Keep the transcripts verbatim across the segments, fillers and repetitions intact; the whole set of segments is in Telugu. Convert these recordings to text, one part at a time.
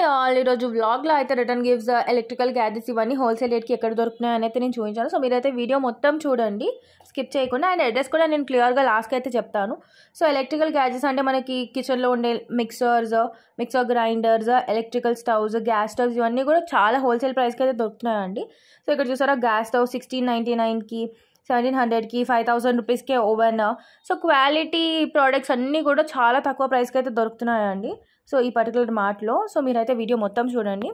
ఆల్ ఈరోజు వ్లాగ్లో అయితే రిటర్న్ గిఫ్ట్స్ ఎలక్ట్రికల్ గ్యాడ్జెట్స్ ఇవన్నీ హోల్సేల్ రేట్కి ఎక్కడ దొరుకుతున్నాయని అయితే నేను చూపించాను. సో మీరైతే వీడియో మొత్తం చూడండి స్కిప్ చేయకుండా. అండ్ అడ్రస్ కూడా నేను క్లియర్గా లాస్ట్కి అయితే చెప్తాను. సో ఎలక్ట్రికల్ గ్యాడ్జెట్స్ అంటే మనకి కిచెన్లో ఉండే mixers, mixer grinders, electrical stoves, gas stoves ఇవన్నీ కూడా చాలా హోల్సేల్ ప్రైస్కి అయితే దొరుకుతున్నాయండి. సో ఇక్కడ చూసారా గ్యాస్ స్టవ్ సిక్స్టీన్ నైంటీ నైన్కి సెవెంటీన్ హండ్రెడ్కి ఫైవ్ థౌసండ్ రూపీస్కే ఓవెన్. సో క్వాలిటీ ప్రోడక్ట్స్ అన్నీ కూడా చాలా తక్కువ ప్రైస్కి అయితే దొరుకుతున్నాయండి. సో ఈ పర్టికులర్ మార్ట్లో. సో మీరైతే వీడియో మొత్తం చూడండి.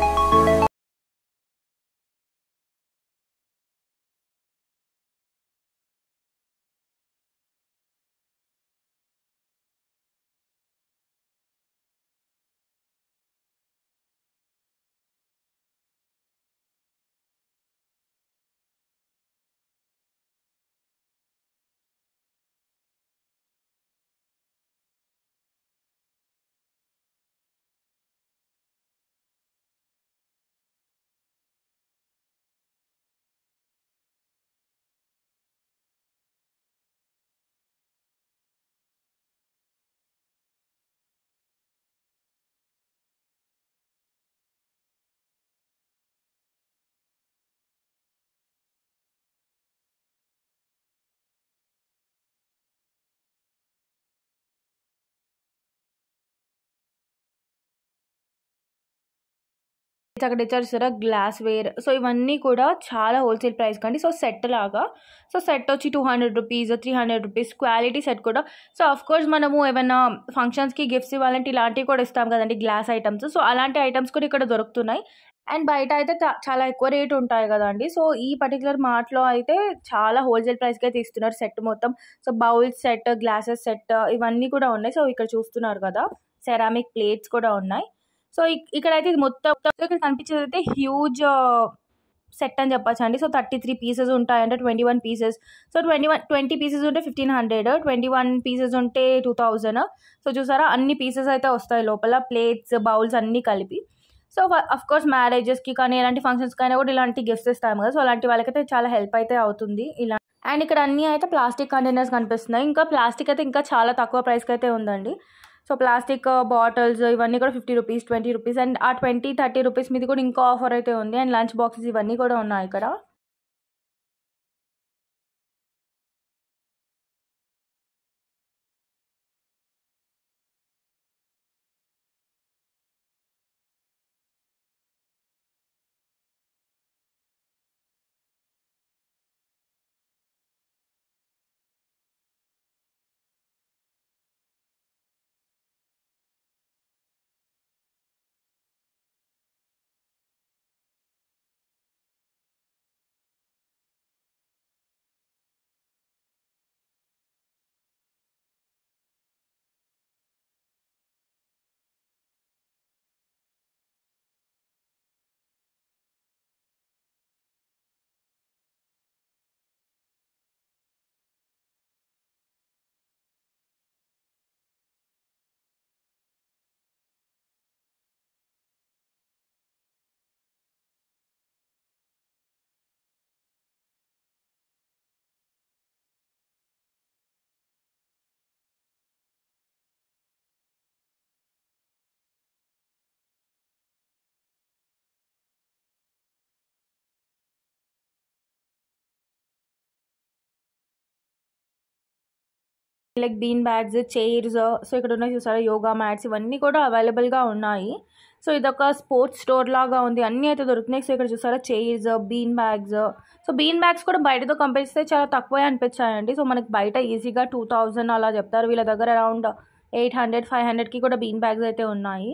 అక్కడ ఇచ్చారు చూసారా గ్లాస్ వేర్. సో ఇవన్నీ కూడా చాలా హోల్సేల్ ప్రైస్ కండి. సో సెట్ లాగా. సో సెట్ వచ్చి two hundred rupees, three hundred rupees quality set కూడా. సో అఫ్ కోర్స్ మనము ఏమైనా ఫంక్షన్స్కి గిఫ్ట్స్ ఇవ్వాలంటే ఇలాంటివి కూడా ఇస్తాం కదండి గ్లాస్ ఐటమ్స్. సో అలాంటి ఐటమ్స్ కూడా ఇక్కడ దొరుకుతున్నాయి. అండ్ బయట అయితే చాలా ఎక్కువ రేట్ ఉంటాయి కదండి. సో ఈ పర్టికులర్ మార్ట్లో అయితే చాలా హోల్సేల్ ప్రైస్కి అయితే ఇస్తున్నారు సెట్ మొత్తం. So bowls set, glasses set ఇవన్నీ కూడా ఉన్నాయి. సో ఇక్కడ చూస్తున్నారు కదా సెరామిక్ ప్లేట్స్ కూడా ఉన్నాయి. సో ఇక్కడైతే ఇది మొత్తం ఇక్కడ కనిపించేది అయితే హ్యూజ్ సెట్ అని చెప్పచ్చు అండి. సో థర్టీ త్రీ పీసెస్ ఉంటాయంటే twenty one pieces. So twenty one twenty pieces ఉంటే fifteen hundred, twenty one pieces ఉంటే టూ థౌజండ్. సో చూసారా అన్ని పీసెస్ అయితే వస్తాయి లోపల, ప్లేట్స్, బౌల్స్ అన్నీ కలిపి. సో అఫ్ కోర్స్ మ్యారేజెస్కి కానీ ఎలాంటి ఫంక్షన్స్కి అయినా కూడా ఇలాంటి గిఫ్ట్స్ ఇస్తాము కదా. సో అలాంటి వాళ్ళకైతే చాలా హెల్ప్ అయితే అవుతుంది ఇలా. అండ్ ఇక్కడ అన్నీ అయితే ప్లాస్టిక్ కంటైనర్స్ కనిపిస్తున్నాయి. ఇంకా ప్లాస్టిక్ అయితే ఇంకా చాలా తక్కువ ప్రైస్కి అయితే ఉందండి. సో ప్లాస్టిక్ బాటిల్స్ ఇవన్నీ కూడా fifty rupees, twenty rupees. And ఆ ట్వంటీ థర్టీ రూపీస్ మీద కూడా ఇంకా ఆఫర్ అయితే ఉంది. అండ్ లంచ్ బాక్సెస్ ఇవన్నీ కూడా ఉన్నాయి ఇక్కడ. Like bean bags, chairs, so ఇక్కడ ఉన్నాయి చూసారా యోగా మ్యాట్స్ ఇవన్నీ కూడా అవైలబుల్గా ఉన్నాయి. సో ఇదొక స్పోర్ట్స్ స్టోర్ లాగా ఉంది, అన్నీ అయితే దొరుకుతున్నాయి. సో ఇక్కడ చూసారా chairs, bean bags. So bean bags కూడా బయటతో కంపేర్ చేస్తే చాలా తక్కువే అనిపించాయండి. సో మనకి బయట ఈజీగా టూ థౌజండ్ అలా చెప్తారు, వీళ్ళ దగ్గర అరౌండ్ ఎయిట్ హండ్రెడ్ ఫైవ్ హండ్రెడ్కి కూడా బీన్ బ్యాగ్స్ అయితే ఉన్నాయి.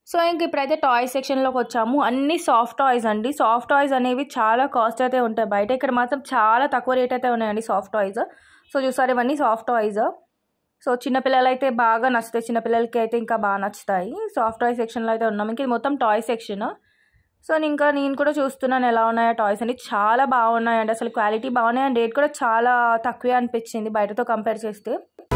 సో, ఇంక ఇప్పుడైతే టాయ్స్ సెక్షన్‌లోకొచ్చాము. అన్నీ సాఫ్ట్ టాయ్స్ అండి. సాఫ్ట్ టాయ్స్ అనేవి చాలా కాస్ట్ అయితే ఉంటాయి బయట. ఇక్కడ మాత్రం చాలా తక్కువ రేట్ అయితే ఉన్నాయండి సాఫ్ట్ టాయ్స్. సో, చూసారా ఇవన్నీ సాఫ్ట్ టాయ్స్. సో, చిన్న పిల్లలైతే బాగా నచ్చుతాయి. చిన్న పిల్లలకి అయితే ఇంకా బాగా నచ్చుతాయి. సాఫ్ట్ టాయ్ సెక్షన్‌లో అయితే ఉన్నాం. ఇంక ఇది మొత్తం టాయ్ సెక్షన్. సో, ఇంకా నేను కూడా చూస్తున్నాను ఎలా ఉన్నాయో టాయ్స్ అని. చాలా బాగున్నాయండి. అసలు క్వాలిటీ బాగున్నాయి అండ్ రేట్ కూడా చాలా తక్కువే అనిపించింది బయటతో కంపేర్ చేస్తే.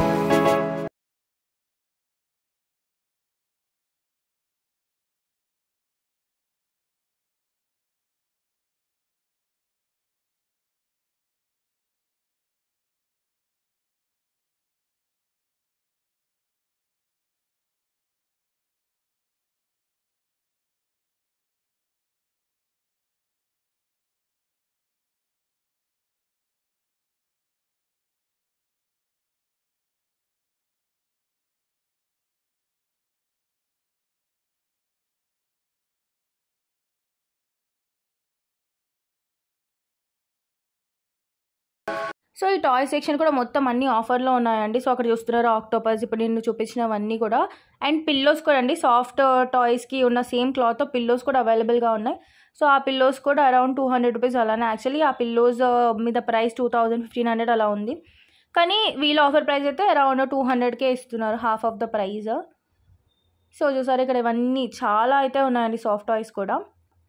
సో, ఈ టాయ్ సెక్షన్ కూడా మొత్తం అన్నీ ఆఫర్‌లో ఉన్నాయండి. సో, అక్కడ చూస్తున్నారు ఆక్టోపస్ ఇప్పుడు నేను చూపించినవన్నీ కూడా. అండ్ పిల్లోస్ కూడా అండి సాఫ్ట్ టాయ్స్‌కి ఉన్న సేమ్ క్లాత్‌తో పిల్లోస్ కూడా అవైలబుల్‌గా ఉన్నాయి. సో, ఆ పిల్లోస్ కూడా అరౌండ్ టూ హండ్రెడ్ రూపీస్ అలానే యాక్చువల్లీ ఆ పిల్లోస్ మీద price two thousand fifteen hundred అలా ఉంది. కానీ వీళ్ళ ఆఫర్ ప్రైస్ అయితే అరౌండ్ టూ హండ్రెడ్‌కే ఇస్తున్నారు half off the price. So, చూసారా ఇక్కడ ఇవన్నీ చాలా అయితే ఉన్నాయండి సాఫ్ట్ టాయ్స్ కూడా.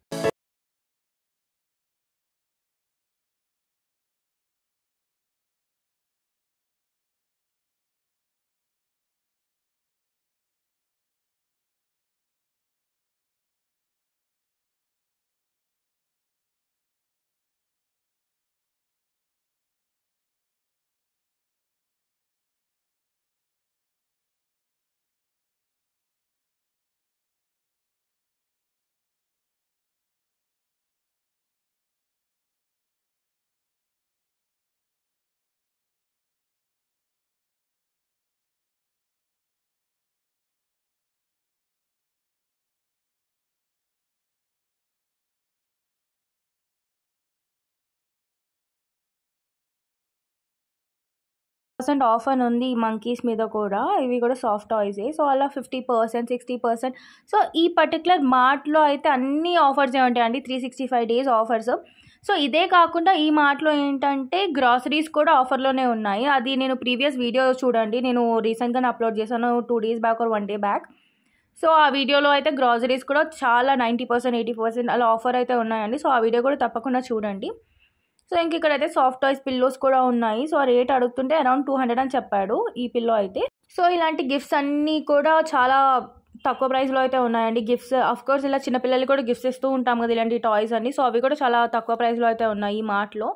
పర్సెంట్ ఆఫ్ అని ఉంది ఈ మంకీస్ మీద కూడా. ఇవి కూడా సాఫ్ట్ టాయ్సే. సో, అలా fifty percent, sixty percent so, ఈ పర్టిక్యులర్ మార్ట్‌లో అయితే అన్ని ఆఫర్సే ఉంటాయండి. Three sixty five days offers. So, ఇదే కాకుండా ఈ మార్ట్‌లో ఏంటంటే గ్రాసరీస్ కూడా ఆఫర్‌లోనే ఉన్నాయి. అది నేను ప్రీవియస్ వీడియో చూడండి. నేను రీసెంట్‌గానే అప్‌లోడ్ చేశాను two days back or one day back. So, ఆ వీడియోలో అయితే గ్రాసరీస్ కూడా చాలా నైంటీ పర్సెంట్, ఎయిటీ పర్సెంట్ అలా ఆఫర్ అయితే ఉన్నాయండి. సో, ఆ వీడియో కూడా తప్పకుండా చూడండి. సో, ఇంక ఇక్కడైతే సాఫ్ట్ టాయ్స్ పిల్లోస్ కూడా ఉన్నాయి. సో, రేట్ అడుగుతుంటే అరౌండ్ టూ హండ్రెడ్ అని చెప్పాడు ఈ పిల్లో అయితే. సో, ఇలాంటి గిఫ్ట్స్ అన్నీ కూడా చాలా తక్కువ ప్రైస్‌లో అయితే ఉన్నాయండి. గిఫ్ట్స్ ఆఫ్‌కోర్స్ ఇలా చిన్న పిల్లలకి కూడా గిఫ్ట్స్ ఇస్తూ ఉంటాం కదా! ఇలాంటి టాయ్స్ అన్నీ. సో, అవి కూడా చాలా తక్కువ ప్రైస్‌లో అయితే ఉన్నాయి ఈ మార్ట్‌లో.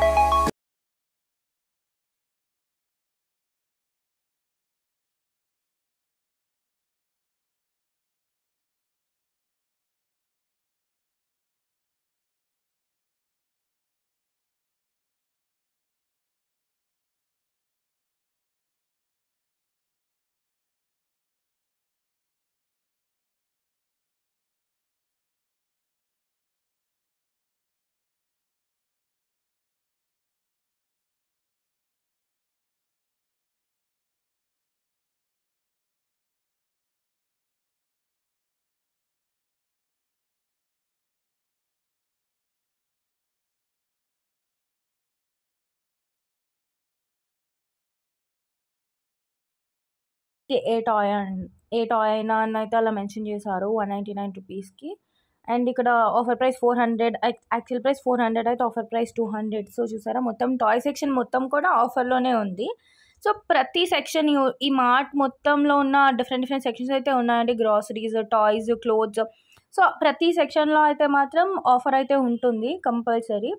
A toy an a toy అయినా అనైతే అలా మెన్షన్ చేశారు వన్ నైంటీ నైన్ రూపీస్‌కి. అండ్ ఇక్కడ offer price four hundred ac actual price four hundred అయితే offer price two hundred. So, చూసారా మొత్తం టాయ్ సెక్షన్ మొత్తం కూడా ఆఫర్‌లోనే ఉంది. సో, ప్రతి సెక్షన్ యు ఈ మార్ట్ మొత్తంలో ఉన్న డిఫరెంట్ డిఫరెంట్ సెక్షన్స్ అయితే ఉన్నాయండి. Groceries, toys, clothes. సో, ప్రతి సెక్షన్‌లో అయితే మాత్రం ఆఫర్ అయితే ఉంటుంది కంపల్సరీ.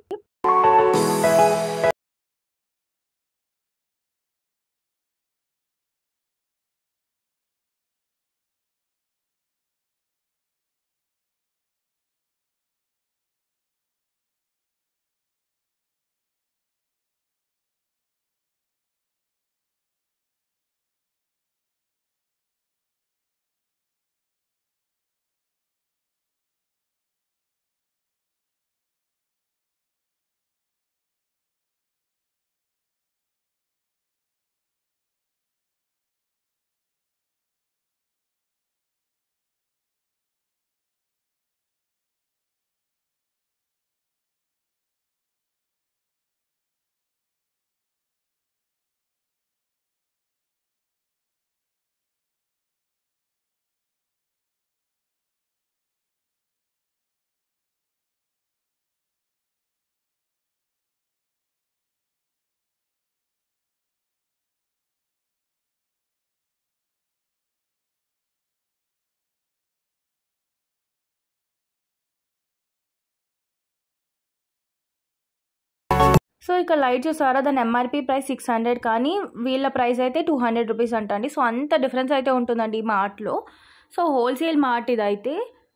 సో ఇక్కడ లైట్ చూసారా, దాని ఎంఆర్పి ప్రైస్ సిక్స్ హండ్రెడ్ కానీ వీళ్ళ ప్రైస్ అయితే టూ హండ్రెడ్ రూపీస్ అంటండి. సో అంత డిఫరెన్స్ అయితే ఉంటుందండి ఈ మార్ట్లో. సో హోల్సేల్ మార్ట్ ఇదైతే.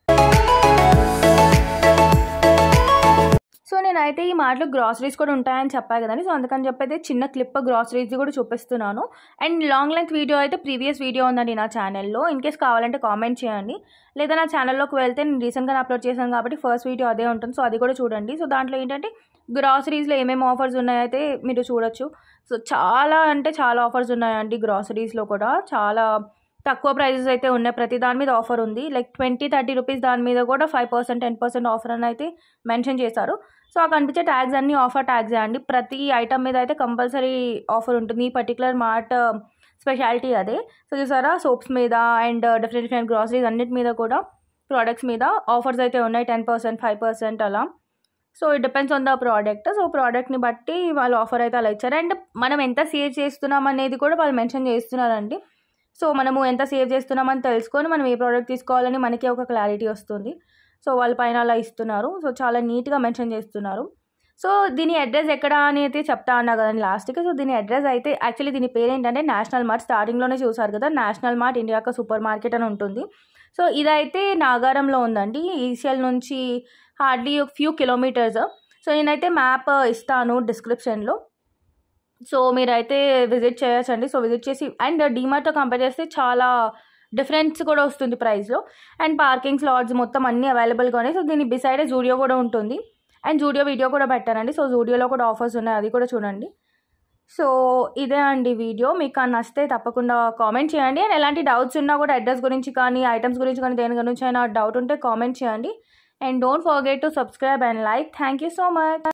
సో నేనైతే ఈ మార్ట్లో గ్రాసరీస్ కూడా ఉంటాయని చెప్పాను కదండి. సో అందుకని చెప్పి అయితే చిన్న క్లిప్ గ్రాసరీస్ కూడా చూపిస్తున్నాను. అండ్ లాంగ్ లెంత్ వీడియో అయితే ప్రీవియస్ వీడియో ఉందండి నా ఛానల్లో. ఇన్ కేస్ కావాలంటే కామెంట్ చేయండి, లేదా నా ఛానల్లోకి వెళ్తే నేను రీసెంట్గా అప్లోడ్ చేశాను కాబట్టి ఫస్ట్ వీడియో అదే ఉంటుంది. సో అది కూడా చూడండి. సో దాంట్లో ఏంటంటే గ్రాసరీస్లో ఏమేమి ఆఫర్స్ ఉన్నాయైతే మీరు చూడొచ్చు. సో చాలా అంటే చాలా ఆఫర్స్ ఉన్నాయండి గ్రాసరీస్లో కూడా. చాలా తక్కువ ప్రైజెస్ అయితే ఉన్నాయి, ప్రతి దాని మీద ఆఫర్ ఉంది. లైక్ ట్వంటీ థర్టీ రూపీస్ దాని మీద కూడా five percent ten percent offer అని అయితే మెన్షన్ చేశారు. సో ఆ కనిపించే ట్యాగ్స్ అన్నీ ఆఫర్ ట్యాగ్సే అండి. ప్రతి ఐటమ్ మీద అయితే కంపల్సరీ ఆఫర్ ఉంటుంది. ఈ పర్టికులర్ మార్ట్ స్పెషాలిటీ అదే. సో చూసారా, సోప్స్ మీద అండ్ డిఫరెంట్ డిఫరెంట్ గ్రాసరీస్ అన్నిటి మీద కూడా ప్రోడక్ట్స్ మీద ఆఫర్స్ అయితే ఉన్నాయి, టెన్ పర్సెంట్ ఫైవ్ పర్సెంట్ అలా. So it depends on the product. So ప్రోడక్ట్ని బట్టి వాళ్ళు ఆఫర్ అయితే అలా ఇచ్చారు. అండ్ మనం ఎంత సేవ్ చేస్తున్నాం అనేది కూడా వాళ్ళు మెన్షన్ చేస్తున్నారండి. సో మనము ఎంత సేవ్ చేస్తున్నామని తెలుసుకొని మనం ఏ ప్రోడక్ట్ తీసుకోవాలని మనకి ఒక క్లారిటీ వస్తుంది. సో వాళ్ళ పైన అలా ఇస్తున్నారు. సో చాలా నీట్గా మెన్షన్ చేస్తున్నారు. సో దీని అడ్రస్ ఎక్కడ అని అయితే చెప్తా అన్నా కదండి లాస్ట్కి. సో దీని అడ్రస్ అయితే యాక్చువల్లీ దీని పేరు ఏంటంటే నేషనల్ మార్ట్. స్టార్టింగ్లోనే చూసారు కదా, నేషనల్ మార్ట్ ఇండియా యొక్క సూపర్ మార్కెట్ అని ఉంటుంది. సో ఇదైతే నాగారంలో ఉందండి, ఈసీఎల్ నుంచి హార్డ్లీ ఫ్యూ కిలోమీటర్స్. సో నేనైతే మ్యాప్ ఇస్తాను డిస్క్రిప్షన్లో. సో మీరైతే విజిట్ చేయొచ్చండి. సో విజిట్ చేసి అండ్ డీమార్ట్తో కంపేర్ చేస్తే చాలా డిఫరెన్స్ కూడా వస్తుంది ప్రైస్లో. అండ్ పార్కింగ్ స్లాట్స్ మొత్తం అన్నీ అవైలబుల్గా ఉన్నాయి. సో దీని బిసైడ్ జూడియో కూడా ఉంటుంది. అండ్ జూడియో వీడియో కూడా పెట్టానండి. సో జూడియోలో కూడా ఆఫర్స్ ఉన్నాయి, అది కూడా చూడండి. సో ఇదే అండి వీడియో. మీకు నచ్చితే తప్పకుండా కామెంట్ చేయండి. అండ్ ఎలాంటి డౌట్స్ ఉన్నా కూడా అడ్రస్ గురించి కానీ ఐటమ్స్ గురించి కానీ దేని గురించి అయినా డౌట్ ఉంటే కామెంట్ చేయండి. And don't forget to subscribe and like. Thank you so much.